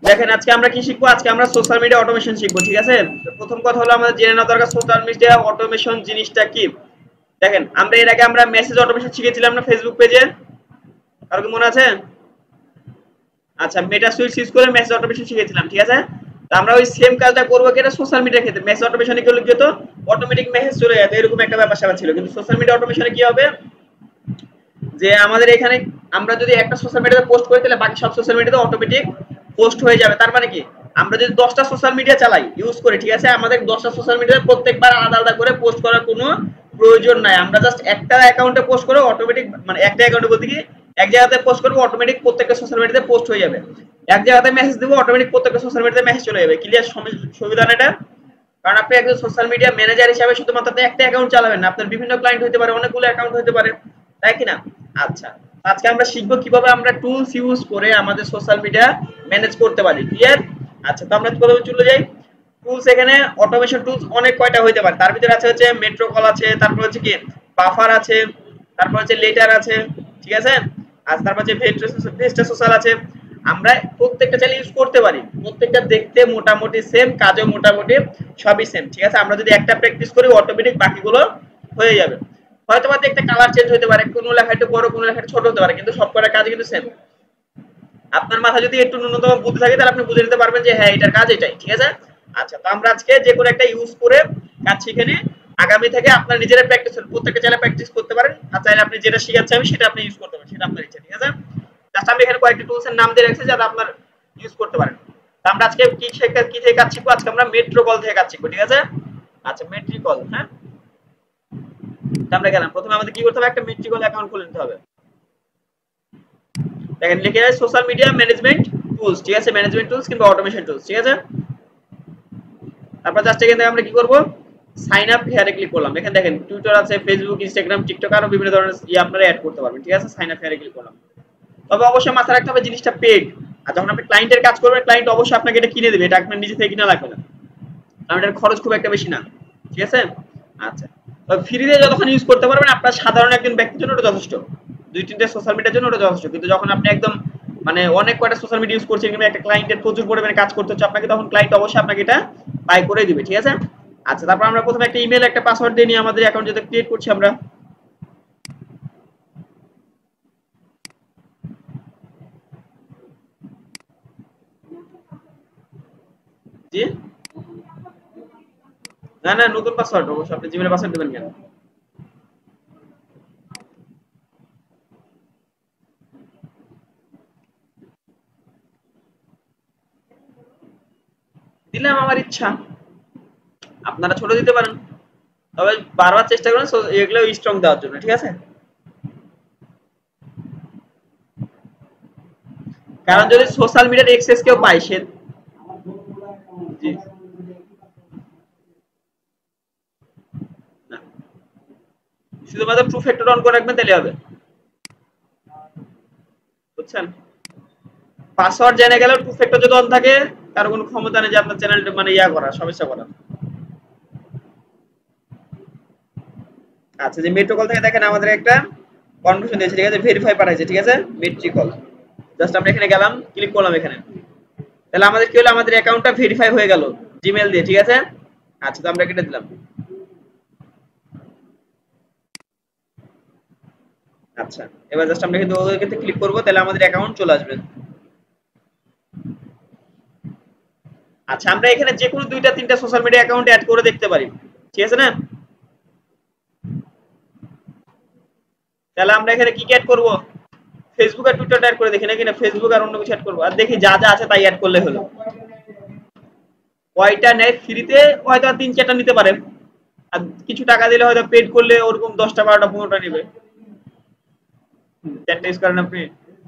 দেখেন আজকে আমরা কি শিখবো, আজকে আমরা সোশ্যাল মিডিয়া অটোমেশন শিখবো। ঠিক আছে, প্রথম কথা হলো আমাদের জেনে নেওয়া দরকার সোশ্যাল মিডিয়া অটোমেশন জিনিসটা কি। দেখেন আমরা এর আগে আমরা মেসেজ অটোমেশন শিখেছিলাম না ফেসবুক পেজে, কারো কি মনে আছে? আচ্ছা, মেটা সুইচ ইউজ করে মেসেজ অটোমেশন শিখেছিলাম। ঠিক আছে, তো আমরা ওই সেম কাজটা করবো কি এটা সোশ্যাল মিডিয়ার ক্ষেত্রে। মেসেজ অটোমেশনে কি হলো, যেত অটোমেটিক মেসেজ চলে যেত, এরকম একটা ব্যাপার স্যাপার ছিল। কিন্তু সোশ্যাল মিডিয়া অটোমেশনে কি হবে, যে আমাদের এখানে আমরা যদি একটা সোশ্যাল মিডিয়াতে পোস্ট করি তাহলে বাকি সব সোশ্যাল মিডিয়াতে অটোমেটিক পোস্ট হয়ে যাবে। তার মানে কি, আমরা যদি 10টা সোশ্যাল মিডিয়া চালাই ইউজ করি, ঠিক আছে, আমাদের 10টা সোশ্যাল মিডিয়াতে প্রত্যেকবার আলাদা আলাদা করে পোস্ট করার কোনো প্রয়োজন নাই। আমরা জাস্ট একটা অ্যাকাউন্টে পোস্ট করে অটোমেটিক, মানে একটা অ্যাকাউন্টে বলতে কি এক জায়গাতে পোস্ট করবো, অটোমেটিক প্রত্যেকটা সোশ্যাল মিডিয়াতে পোস্ট হয়ে যাবে। এক জায়গাতে মেসেজ দেবো, অটোমেটিক প্রত্যেকটা সোশ্যাল মিডিয়াতে মেসেজ চলে যাবে। ক্লিয়ার সুবিধা না এটা? কারণ আপনি একজন সোশ্যাল মিডিয়া ম্যানেজার হিসাবে শুধুমাত্র একটা অ্যাকাউন্ট চালাবেন না, আপনার বিভিন্ন ক্লায়েন্ট হতে পারে, অনেকগুলো অ্যাকাউন্ট হতে পারে, তাই কি না? আচ্ছা, আজকে আমরা শিখবো কিভাবে আমরা টুলস ইউজ করে আমাদের সোশ্যাল মিডিয়া ম্যানেজ করতে পারি। ক্লিয়ার? আচ্ছা, তো আমরা প্রথমে চলে যাই টুলস। এখানে অটোমেশন টুলস অনেক কয়টা হইতে পারে, তার ভিতরে আছে হচ্ছে মেট্রো কল আছে, তারপর হচ্ছে কি বাফার আছে, তারপর হচ্ছে লেটার আছে, ঠিক আছে, আর তারপর হচ্ছে ভেস্টা সোশ্যাল আছে। আমরা প্রত্যেকটা চাইলে ইউজ করতে পারি, প্রত্যেকটা দেখতে মোটামুটি সেম, কাজও মোটামুটি সবই সেম। ঠিক আছে, আমরা যদি একটা প্র্যাকটিস করি অটোমেটিক বাকিগুলো হয়ে যাবে। হয়তো বা দেখতে কালার চেঞ্জ হতে পারে, কোনো লেখা একটু বড়, কোনো লেখা একটু ছোট হতে পারে, কিন্তু সব কটা কাজ কিন্তু সেম। আপনার মাথায় যদি একটু ন্যূনতম বুদ্ধি থাকে তাহলে আপনি বুঝে নিতে পারবেন যে হ্যাঁ এটার কাজ এটাই। ঠিক আছে, আচ্ছা, তো আমরা আজকে যে কোনো একটা ইউজ করে কাজ শিখে নিই। আগামী থেকে আপনার নিজেরা প্র্যাকটিস, প্রত্যেকটা চাইলে প্র্যাকটিস করতে পারেন, আর চাইলে আপনি যেটা শিখাচ্ছি আমি সেটা আপনি ইউজ করতে পারেন, সেটা আপনার ইচ্ছা। ঠিক আছে, জাস্ট আমি এখানে কয়েকটি টুলস এর নাম দিয়ে রাখছি যাতে আপনার ইউজ করতে পারেন। তো আমরা আজকে কি থেকে কাজ শিখবো, আজকে আমরা মেট্রো কল থেকে কাজ শিখবো। ঠিক আছে, আচ্ছা, মেট্রি কল। হ্যাঁ, তো আমরা গেলাম, প্রথমে আমাদের কি করতে হবে, একটা মেট্রি কল অ্যাকাউন্ট খুলে নিতে হবে। দেখেন লিখে আছে সোশ্যাল মিডিয়া ম্যানেজমেন্ট টুলস। ঠিক আছে, ম্যানেজমেন্ট টুলস কিংবা অটোমেশন টুলস। ঠিক আছে, তারপর জাস্ট এখান থেকে আমরা কি করব, সাইন আপ হেয়ারে ক্লিক করলাম। এখানে দেখেন টুইটার আছে, ফেসবুক, ইনস্টাগ্রাম, টিকটক, আরো বিভিন্ন ধরনের আপনারা অ্যাড করতে পারবেন। ঠিক আছে, সাইন আপ হেয়ারে ক্লিক করলাম। তবে অবশ্যই মাথায় রাখতে হবে জিনিসটা পেড। আর যখন আপনি ক্লায়েন্টের কাজ করবেন, ক্লায়েন্ট অবশ্যই আপনাকে এটা কিনে দেবে, এটা আপনার নিজে থেকে কিনা লাগবে না, কারণ এটার খরচ খুব একটা বেশি না। ঠিক আছে, আচ্ছা, ফ্রিতে যতক্ষণ ইউজ করতে পারবেন আপনার সাধারণ একজন ব্যক্তির জন্য ওটা যথেষ্ট, 2-3টে সোশ্যাল মিডিয়ার জন্য ওটা যথেষ্ট। কিন্তু যখন আপনি একদম মানে অনেক কয়টা সোশ্যাল মিডিয়া ইউজ করছেন কিংবা একটা ক্লায়েন্টের প্রচুর পরিমাণে কাজ করতে হচ্ছে আপনাকে, তখন ক্লায়েন্ট অবশ্যই আপনাকে এটা বাই করে দিবে। ঠিক আছে, আচ্ছা, তারপর আমরা প্রথমে একটা ইমেল, একটা পাসওয়ার্ড দিয়ে নিয়ে আমাদের অ্যাকাউন্ট যেটা ক্রিয়েট করছি আমরা। জি, না না, নতুন পাসওয়ার্ড অবশ্যই আপনি জিমেলের পাসওয়ার্ড দেবেন কেন? দিলাম আমার ইচ্ছা, আপনারা ছোট দিতে পারেন, তবে বারবার চেষ্টা করেন এগুলো স্ট্রং দেওয়ার জন্য। ঠিক আছে, কারণ যদি সোশ্যাল মিডিয়ার এক্সেস কেউ পায় সে, জি, না, শুধুমাত্র টু ফ্যাক্টর অন করে রাখবেন তাহলে হবে, বুঝছেন? পাসওয়ার্ড জেনে গেলেও টু ফ্যাক্টর যদি অন থাকে তার কোনো ক্ষমতা নেই যে আপনার চ্যানেলটা মানে ইয়া করা, সমস্যা করা। আচ্ছা, যে মেট্রো কল থেকে দেখেন আমাদের একটা কনফার্মেশন দিয়েছে। ঠিক আছে, ভেরিফাই পাঠাইছে। ঠিক আছে, মেট্রি কল, জাস্ট আমরা এখানে গেলাম, ক্লিক করলাম এখানে, তাহলে আমাদের কি হলো, আমাদের অ্যাকাউন্টটা ভেরিফাই হয়ে গেল জিমেল দিয়ে। ঠিক আছে, আচ্ছা, তো আমরা কেটে দিলাম। আচ্ছা, এবার জাস্ট আমরা কিন্তু ওদের ক্ষেত্রে ক্লিক করবো, তাহলে আমাদের অ্যাকাউন্ট চলে আসবে। আচ্ছা, আমরা এখানে যে কোনো 2-3টা সোশ্যাল মিডিয়া অ্যাকাউন্ট অ্যাড করে দেখতে পারি। ঠিক আছে না? তাহলে আমরা এখানে কি অ্যাড করব, ফেসবুক আর টুইটার অ্যাড করে দেখি নাকি, না ফেসবুক আর অন্য কিছু অ্যাড করবো, আর দেখি যা যা আছে তাই অ্যাড করলে হলো। কয়টা নেয় ফ্রিতে, হয়তো 3-4টা নিতে পারেন, আর কিছু টাকা দিলে হয়তো পেড করলে ওরকম 10টা 12টা 15টা নেবে। 4টা ইউজ করেন আপনি?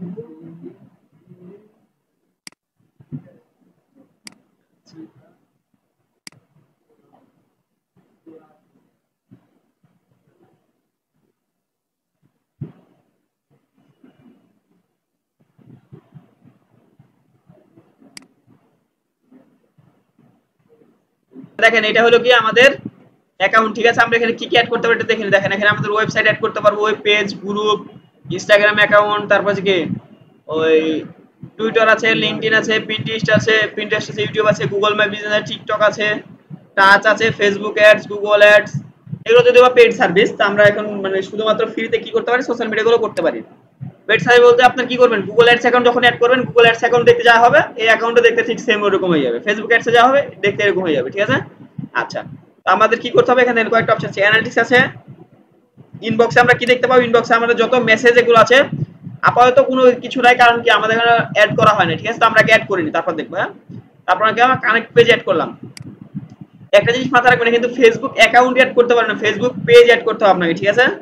দেখেন এটা হলো কি আমাদের অ্যাকাউন্ট। ঠিক আছে, আমরা এখানে কি কি অ্যাড করতে পারি এটা দেখেন। দেখেন এখানে আমাদের ওয়েবসাইট অ্যাড করতে পারবো, web page, group, Instagram account, তারপর কি ওই টুইটার আছে, লিঙ্কডইন আছে, পিন্টারেস্ট আছে, ইউটিউব আছে, গুগল মাই বিজনেস আছে, টিকটক আছে, টাচ আছে, ফেসবুক অ্যাডস, গুগল অ্যাডস। এগুলো যদি বা পেইড সার্ভিস, তো আমরা এখন মানে শুধুমাত্র ফ্রিতে কি করতে পারি, সোশ্যাল মিডিয়াগুলো করতে পারি। পেইড সার্ভিস বলতে আপনার কি করবেন, গুগল অ্যাডস অ্যাকাউন্ট যখন অ্যাড করবেন, গুগল অ্যাডস অ্যাকাউন্ট দেখতে যা হবে, এই অ্যাকাউন্টে দেখতে ঠিক সেম ওরকম হয়ে যাবে। ফেসবুক অ্যাডসে যা হবে দেখতে এরকম হয়ে যাবে, ঠিক আছে। আচ্ছা, তো আমাদের কি করতে হবে, এখানে কয়েকটা অপশন আছে, অ্যানালিটিক্স আছে। ইনবক্সে আমরা কি দেখতে পাবো, ইনবক্সে আমাদের যত মেসেজ এগুলো আছে, আপাতত কোনো কিছু নাই, কারণ কি আমাদের এখানে অ্যাড করা হয় না, ঠিক আছে। তো আমরা অ্যাড করিনি, তারপর দেখবো। হ্যাঁ, তারপর আমরা কানেক্ট পেজ অ্যাড করলাম। একটা জিনিস মাথায় রাখবেন, কিন্তু ফেসবুক অ্যাকাউন্ট অ্যাড করতে পারেন না, ফেসবুক পেজ অ্যাড করতে হবে আপনাকে, ঠিক আছে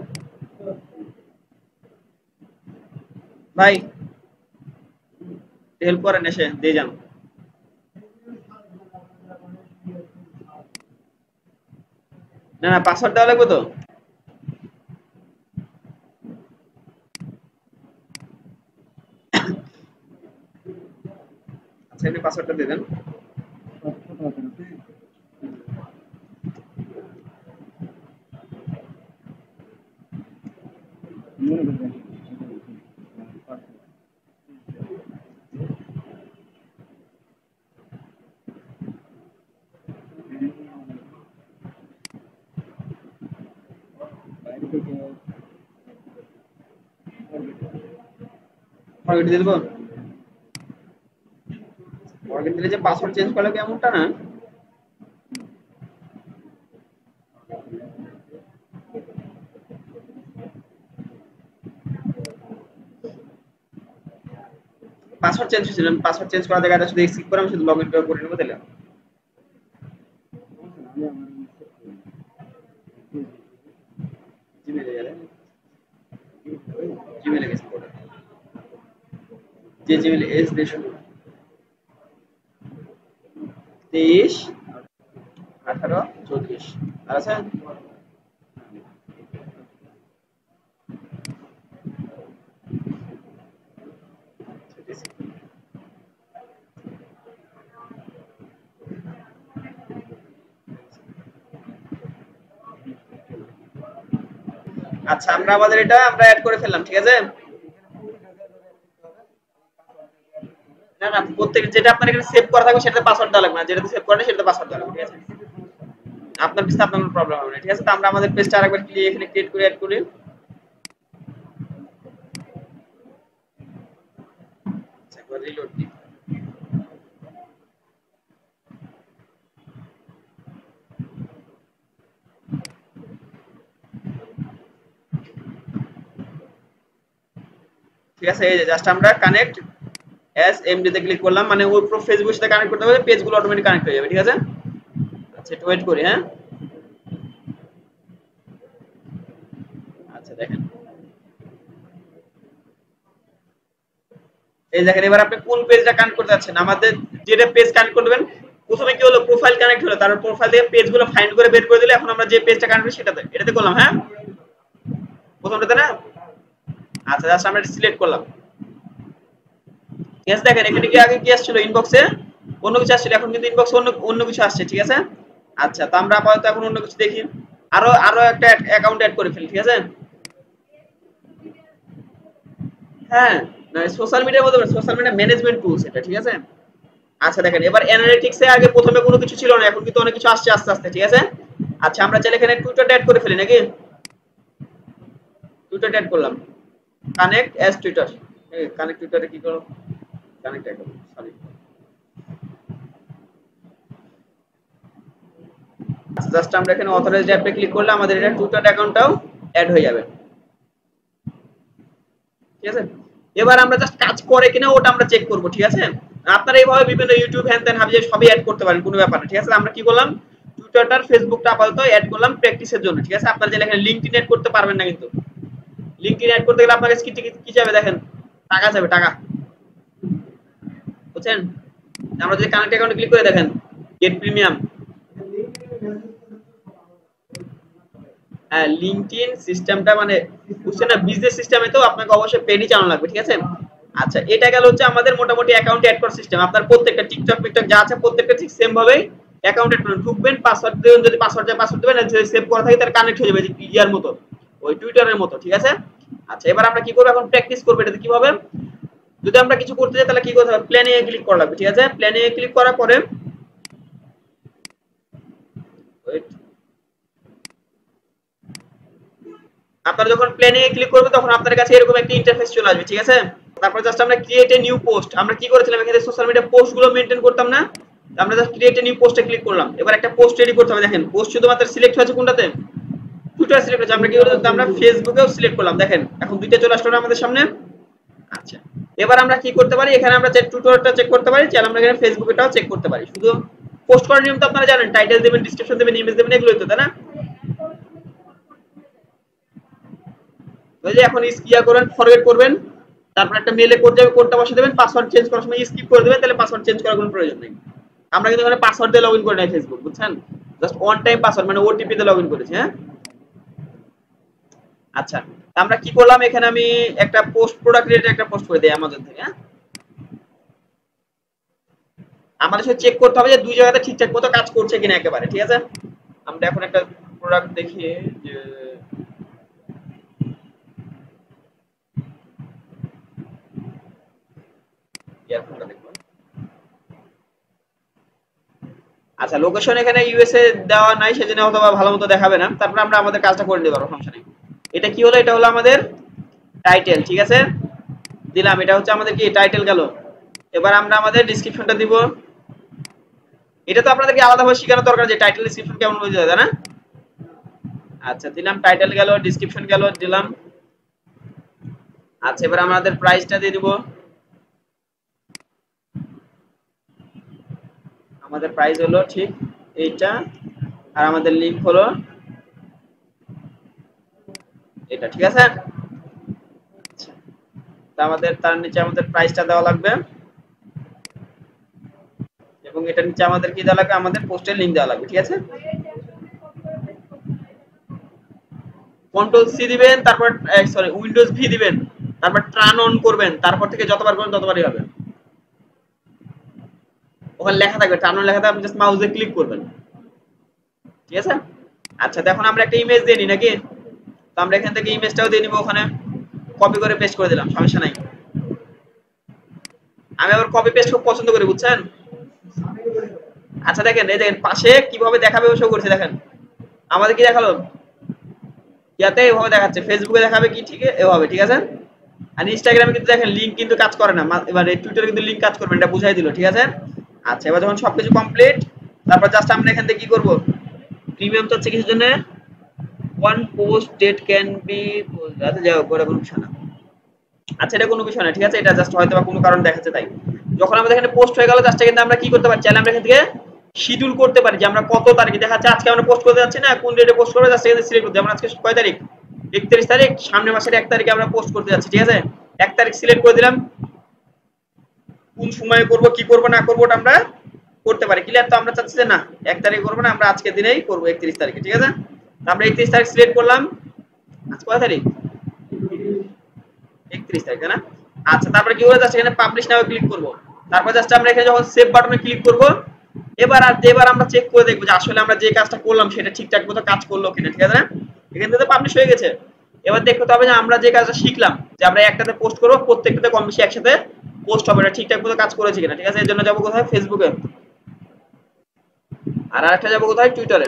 ভাই। হেল্প করেন, এসে দিয়ে যান। না না, পাসওয়ার্ড দেওয়া লাগবে তো। আচ্ছা, আপনি পাসওয়ার্ডটা দিয়ে দেন। ফরগেট দিয়ে দেবো। ফরগেট দিলে যে পাসওয়ার্ড চেঞ্জ করা লাগবে এমনটা না। পাসওয়ার্ড চেঞ্জ হয়েছিল, পাসওয়ার্ড চেঞ্জ করার জায়গাটা শুধু এক্সিট করে আমি শুধু লগ ইন করে নেবো তাহলে। জিমেলে গেলে, জিমেলে গেছে পড়ে, যে জিমেলে এস দিয়ে শুরু, 23 18 34 আর আছে। আচ্ছা, আমরা আমাদের এটা আমরা অ্যাড করে ফেললাম, ঠিক আছে। না না, প্রত্যেক যেটা আপনার এখানে সেভ করা থাকবে সেটাতে পাসওয়ার্ড দেওয়া লাগবে না, যেটাতে সেভ করা নেই সেটাতে পাসওয়ার্ড দেওয়া লাগবে, ঠিক আছে। আপনার পিছনে আপনার কোনো প্রবলেম হবে না, ঠিক আছে। তো আমরা আমাদের পেজটা আরেকবার এখানে ক্রিয়েট করে অ্যাড করি। আচ্ছা, একবার রিলোড দিই। ঠিক আছে, এই যে জাস্ট আমরা কানেক্ট এস এমডি তে ক্লিক করলাম, মানে ওই পুরো ফেসবুকের সাথে কানেক্ট করতে হবে, পেজগুলো অটোমেটিক কানেক্ট হয়ে যাবে, ঠিক আছে। আচ্ছা, একটু ওয়েট করি। হ্যাঁ, আচ্ছা দেখেন, এই দেখেন এবার আপনি কোন পেজটা কানেক্ট করতে যাচ্ছেন। আমাদের যেটা পেজ কানেক্ট করবেন, প্রথমে কি হলো, প্রোফাইল কানেক্ট হলো, তারপর প্রোফাইল থেকে পেজগুলো ফাইন্ড করে বের করে দিলে এখন আমরা যে পেজটা কানেক্ট করি সেটাতে, এটাতে করলাম। হ্যাঁ, প্রথমটাতে না। আচ্ছা, জাস্ট আমরা সিলেক্ট করলাম। ঠিক আছে, দেখেন এখানে কি আগে কি আসছিল, ইনবক্সে অন্য কিছু আসছিল, এখন কিন্তু ইনবক্সে অন্য অন্য কিছু আসছে, ঠিক আছে। আচ্ছা, তো আমরা আপাতত এখন অন্য কিছু দেখি, আরো আরো একটা অ্যাকাউন্ট অ্যাড করে ফেলি, ঠিক আছে। হ্যাঁ, না সোশ্যাল মিডিয়ার মধ্যে সোশ্যাল মিডিয়া ম্যানেজমেন্ট টুলস এটা, ঠিক আছে। আচ্ছা দেখেন, এবার অ্যানালিটিক্সে আগে প্রথমে কোনো কিছু ছিল না, এখন কিন্তু অনেক কিছু আসছে আস্তে আস্তে, ঠিক আছে। আচ্ছা, আমরা চাইলে এখানে টুইটারটা অ্যাড করে ফেলি নাকি। টুইটারটা অ্যাড করলাম, কানেক্ট অ্যাজ টুইটার। কানেক্ট টুইটারে কি করো, কানেক্ট অ্যাকাউন্ট, সরি। আচ্ছা, জাস্ট আমরা এখানে অথরাইজড অ্যাপে ক্লিক করলে আমাদের এটা টুইটার অ্যাকাউন্টটাও অ্যাড হয়ে যাবে, ঠিক আছে। এবার আমরা জাস্ট কাজ করে কিনা ওটা আমরা চেক করব, ঠিক আছে। আপনারা এইভাবে বিভিন্ন ইউটিউব হ্যান ত্যান হাবি সবই অ্যাড করতে পারেন, কোনো ব্যাপার না, ঠিক আছে। আমরা কি করলাম, টুইটারটার ফেসবুকটা আপাতত অ্যাড করলাম প্র্যাকটিসের জন্য, ঠিক আছে। আপনারা চাইলে এখানে লিঙ্কডইন অ্যাড করতে পারবেন না, কিন্তু লিঙ্কডইন অ্যাড করতে গেলে আপনার কাছে কি যাবে দেখেন, টাকা যাবে, টাকা, বুঝছেন। আমরা যদি কানেক্ট অ্যাকাউন্টে ক্লিক করে দেখেন, গেট প্রিমিয়াম, হ্যাঁ, লিঙ্কডইন সিস্টেমটা মানে বুঝছেন না, বিজনেস সিস্টেমে তো আপনাকে অবশ্যই পেডই চালানো লাগবে, ঠিক আছে। আচ্ছা, এটা গেল হচ্ছে আমাদের মোটামুটি অ্যাকাউন্ট অ্যাড করার সিস্টেম। আপনার প্রত্যেকটা টিকটক মিকটক যা আছে প্রত্যেকটা ঠিক সেম ভাবেই অ্যাকাউন্ট অ্যাড করুন, ঢুকবেন, পাসওয়ার্ড দেবেন, যদি পাসওয়ার্ড চাই পাসওয়ার্ড দেবেন, যদি সেভ করা থাকে তাহলে কানেক্ট হয়ে যাবে, যে ইয়ার মতো, ওই টুইটারের মতো, ঠিক আছে। আচ্ছা, এবার আমরা কি করব, এখন প্র্যাকটিস করব এটাতে কিভাবে। যদি আমরা কিছু করতে চাই তাহলে কি করতে হবে, প্ল্যানে ক্লিক করা লাগবে, ঠিক আছে। প্ল্যানে ক্লিক করার পরে আপনারা যখন প্ল্যানে ক্লিক করবে তখন আপনার কাছে এরকম একটা ইন্টারফেস চলে আসবে, ঠিক আছে। তারপর জাস্ট আমরা ক্রিয়েট এ নিউ পোস্ট, আমরা কি করেছিলাম এখানে সোশ্যাল মিডিয়া পোস্ট গুলো মেইনটেইন করতাম না, আমরা জাস্ট ক্রিয়েট এ নিউ পোস্টে ক্লিক করলাম। এবার একটা পোস্ট রেডি করতে হবে, দেখেন পোস্ট শুধুমাত্র সিলেক্ট হয়েছে কোনটাতে, টুইটার সিলেক্ট হয়েছে। আমরা কি করতে, আমরা ফেসবুকেও সিলেক্ট করলাম, দেখেন এখন দুইটা চলে আসলো না আমাদের সামনে। আচ্ছা, এবার আমরা কি করতে পারি, এখানে আমরা যে টুইটারটা চেক করতে পারি, চাইলে আমরা এখানে ফেসবুকেটাও চেক করতে পারি। শুধু পোস্ট করার নিয়ম তো আপনারা জানেন, টাইটেল দিবেন, ডেসক্রিপশন দিবেন, ইমেজ দিবেন, এগুলোই তো, তাই না? ওই যে এখন ইয়া করবেন, ফরগেট করবেন, তারপর একটা মেইলে কোড যাবে, কোডটা বসিয়ে দেবেন, পাসওয়ার্ড চেঞ্জ করার সময় স্কিপ করে দেবেন, তাহলে পাসওয়ার্ড চেঞ্জ করার কোনো প্রয়োজন নেই। আমরা কিন্তু এখানে পাসওয়ার্ড দিয়ে লগইন করে নাই ফেসবুক, বুঝছেন? জাস্ট ওয়ান টাইম পাসওয়ার্ড মানে ওটিপি দিয়ে লগইন করেছি, হ্যাঁ। আচ্ছা, আমরা কি করলাম, এখানে আমি একটা পোস্ট প্রোডাক্ট রিলেটেড একটা পোস্ট করে দেই অ্যামাজন থেকে, হ্যাঁ। আমাদের সাথে চেক করতে হবে যে দুই জায়গাতে ঠিকঠাক মতো কাজ করছে কিনা একেবারে, ঠিক আছে। আমরা এখন একটা প্রোডাক্ট দেখি যে ইয়ারফোনটা দেখব। আচ্ছা, লোকেশন এখানে ইউএসএ দেওয়া নাই, সেজন্য হয়তো ভালো মতো দেখাবে না। তারপর আমরা আমাদের কাজটা করে নিতে পারবো, সমস্যা নেই। এটা কি হলো, এটা হলো আমাদের টাইটেল, ঠিক আছে, দিলাম। এটা হচ্ছে আমাদের কি টাইটেল গেল। এবার আমরা আমাদের ডেসক্রিপশনটা দিব। এটা তো আপনাদেরকে আলাদাভাবে শেখানোর দরকার যে টাইটেল ডেসক্রিপশন কেমন হয়ে যায়, তাই না? আচ্ছা, দিলাম, টাইটেল গেল, ডেসক্রিপশন গেল, দিলাম। আচ্ছা, এবার আমাদের প্রাইসটা দিয়ে দিব। আমাদের প্রাইস হলো ঠিক এইটা, আর আমাদের লিংক হলো এটা, ঠিক আছে। আচ্ছা, আমাদের তার নিচে আমাদের প্রাইসটা দেওয়া লাগবে, এবং এটার নিচে আমাদের কি দেওয়া লাগবে, আমাদের পোস্টের লিংক দেওয়া লাগবে, ঠিক আছে। কন্ট্রোল সি দিবেন, তারপর সরি উইন্ডোজ ভি দিবেন, তারপর টার্ন অন করবেন, তারপর থেকে যতবার করবেন ততবারই হবে। ওখানে লেখা থাকবে, টার্ন অন লেখা থাকবে, আপনি জাস্ট মাউসে ক্লিক করবেন, ঠিক আছে। আচ্ছা, এখন আমরা একটা ইমেজ দিয়ে নিই নাকি, তো আমরা এখান থেকে ইমেজটাও দিয়ে নিব, ওখানে কপি করে পেস্ট করে দিলাম, সমস্যা নাই। আমি আবার কপি পেস্ট খুব পছন্দ করি, বুঝছেন। আচ্ছা, দেখেন এই দেখেন পাশে কিভাবে দেখাবে শো করছে, দেখেন আমাদের কি দেখালো, ইয়াতে এভাবে দেখাচ্ছে, ফেসবুকে দেখাবে কি ঠিক এভাবে, ঠিক আছে। আর ইনস্টাগ্রামে কিন্তু দেখেন লিংক কিন্তু কাজ করে না, এবার টুইটারে কিন্তু লিংক কাজ করবে, এটা বুঝাই দিল, ঠিক আছে। আচ্ছা, এবার যখন সবকিছু কমপ্লিট, তারপর জাস্ট আমরা এখান থেকে কি করব, প্রিমিয়াম তো হচ্ছে কিছুর জন্য one post date can be, আচ্ছা যাই হোক, ওটা কোনো বিষয় না। আচ্ছা, এটা কোনো বিষয় না, ঠিক আছে, এটা জাস্ট হয়তো বা কোনো কারণ দেখাচ্ছে তাই। যখন আমাদের এখানে পোস্ট হয়ে গেল, জাস্ট কিন্তু আমরা কি করতে পারি, চাইলে আমরা এখান থেকে শিডিউল করতে পারি যে আমরা কত তারিখে, দেখা যাচ্ছে আজকে আমরা পোস্ট করতে যাচ্ছি না, কোন ডেটে পোস্ট করবো, জাস্ট এখানে সিলেক্ট করতে। আমরা আজকে কয় তারিখ, 31 তারিখ, সামনের মাসের 1 তারিখে আমরা পোস্ট করতে যাচ্ছি, ঠিক আছে। 1 তারিখ সিলেক্ট করে দিলাম, কোন সময় করব, কি করব না করব ওটা আমরা করতে পারি, ক্লিয়ার। তো আমরা চাচ্ছি যে না 1 তারিখে করব না, আমরা আজকের দিনেই করব, 31 তারিখে, ঠিক আছে। তো আমরা 31 তারিখ সিলেক্ট করলাম, আজ কয় তারিখ, 31 তারিখ, তাই না? আচ্ছা, তারপরে কি করে, জাস্ট এখানে পাবলিশ নাও ক্লিক করব। তারপর জাস্ট আমরা এখানে যখন সেভ বাটনে ক্লিক করব, এবার আমরা চেক করে দেখব যে আসলে আমরা যে কাজটা করলাম সেটা ঠিকঠাক মতো কাজ করলো কিনা, ঠিক আছে না? এখান থেকে পাবলিশ হয়ে গেছে। এবার দেখতে হবে যে আমরা যে কাজটা শিখলাম যে আমরা একটাতে পোস্ট করব, প্রত্যেকটাতে কম বেশি একসাথে পোস্ট হবে, এটা ঠিকঠাক মতো কাজ করেছে কিনা, ঠিক আছে। এর জন্য যাবো কোথায়, ফেসবুকে, আর আরেকটা যাবো কোথায়, টুইটারে,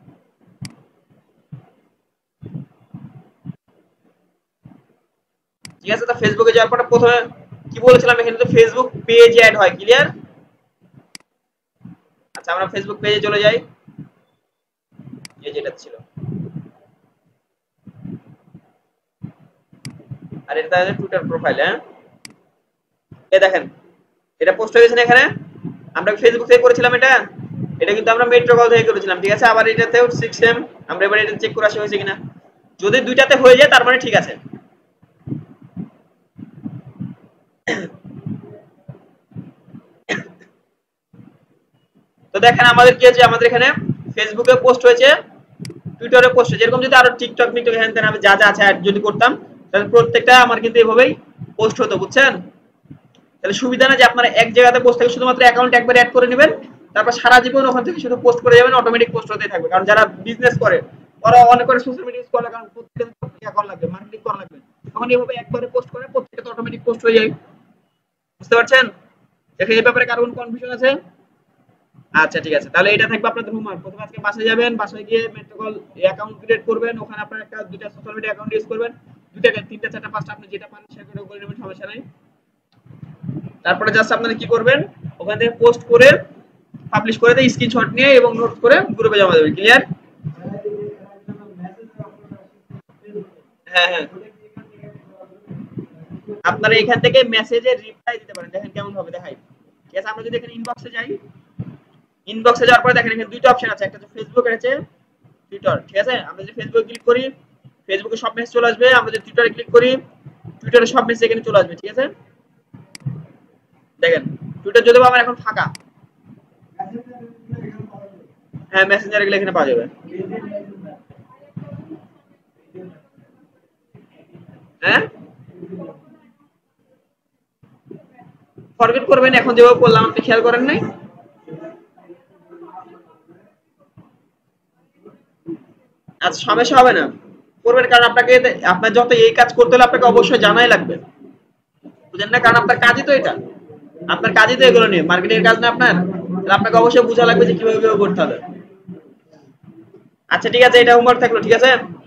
ঠিক আছে। তো ফেসবুকে যাওয়ার পর প্রথমে কি বলেছিলাম, এখানে তো ফেসবুক পেজ অ্যাড হয়, ক্লিয়ার। আচ্ছা, আমরা ফেসবুক পেজে চলে যাই, এই যেটা ছিল, আর এটা তাহলে টুইটার প্রোফাইল, হ্যাঁ। এই দেখেন এটা পোস্ট হয়ে গেছে না এখানে, আমরা ফেসবুক থেকে করেছিলাম এটা, এটা কিন্তু আমরা মেট্রো কল থেকে করেছিলাম, ঠিক আছে। আবার এটাতেও 6M, আমরা এবার এটা চেক করে আসা হয়েছে কিনা, যদি দুইটাতে হয়ে যায় তার মানে ঠিক আছে। তো দেখেন আমাদের কি হয়েছে, আমাদের এখানে ফেসবুকে পোস্ট হয়েছে, টুইটারে পোস্ট হয়েছে, এরকম যদি আরো টিকটক মিকটক হ্যান তেন আমি যা যা আছে যদি করতাম, তাহলে প্রত্যেকটা আমার কিন্তু এভাবেই পোস্ট হতো, বুঝছেন। তাহলে সুবিধা না যে আপনারা এক জায়গাতে পোস্ট থেকে শুধুমাত্র অ্যাকাউন্ট একবার অ্যাড করে নেবেন, তারপর সারা জীবন ওখান থেকে শুধু পোস্ট করে যাবেন, অটোমেটিক পোস্ট হতেই থাকবে। কারণ যারা বিজনেস করে ওরা অনেক করে সোশ্যাল মিডিয়া ইউজ করে, কারণ প্রত্যেকটা করা লাগবে, মার্কেটিং করা লাগবে, তখন এইভাবে একবারে পোস্ট করে প্রত্যেকটা অটোমেটিক পোস্ট হয়ে যায়। বুঝতে পারছেন? দেখেন এই ব্যাপারে কারো কোনো কনফিউশন আছে? আচ্ছা ঠিক আছে, তাহলে এটা থাকবে আপনাদের হোমওয়ার্ক। প্রথমে আজকে বাসায় যাবেন, বাসায় গিয়ে মেট্রোকল অ্যাকাউন্ট ক্রিয়েট করবেন, ওখানে আপনার একটা দুইটা সোশ্যাল মিডিয়া অ্যাকাউন্ট ইউজ করবেন, দুইটা তিনটা চারটা পাঁচটা আপনি যেটা পারেন শেয়ার করে নেবেন, সমস্যা নাই। তারপরে জাস্ট আপনারা কি করবেন, ওখান থেকে পোস্ট করে পাবলিশ করে দিয়ে স্ক্রিনশট নিয়ে এবং নোট করে গ্রুপে জমা দেবেন। ক্লিয়ার? হ্যাঁ হ্যাঁ, আপনারা এখান থেকে মেসেজের রিপ্লাই দিতে পারেন। দেখেন কেমন হবে দেখাই। ঠিক আছে, আমরা যদি এখানে ইনবক্সে যাই, ইনবক্সে যাওয়ার পরে দেখেন এখানে দুইটা অপশন আছে, একটা হচ্ছে ফেসবুক আর হচ্ছে টুইটার। ঠিক আছে, আমরা যদি ফেসবুকে ক্লিক করি ফেসবুকে সব মেসেজ চলে আসবে, আমরা যদি টুইটারে ক্লিক করি টুইটারে সব মেসেজ এখানে চলে আসবে। ঠিক আছে, দেখেন টুইটার যদি আমার এখন ফাঁকা, হ্যাঁ মেসেঞ্জারে গেলে এখানে পাওয়া যাবে। হ্যাঁ, ফরগেট করবেন এখন যেভাবে বললাম, আপনি খেয়াল করেন নাই? আচ্ছা সমস্যা হবে না, করবেন, কারণ আপনাকে আপনার যত এই কাজ করতে হলে আপনাকে অবশ্যই জানাই লাগবে, বুঝেন না? কারণ আপনার কাজই তো এটা, আপনার কাজই তো এগুলো নিয়ে, মার্কেটিং এর কাজ না আপনার, তাহলে আপনাকে অবশ্যই বোঝা লাগবে যে কিভাবে কিভাবে করতে হবে। আচ্ছা ঠিক আছে, এটা হোমওয়ার্ক থাকলো। ঠিক আছে।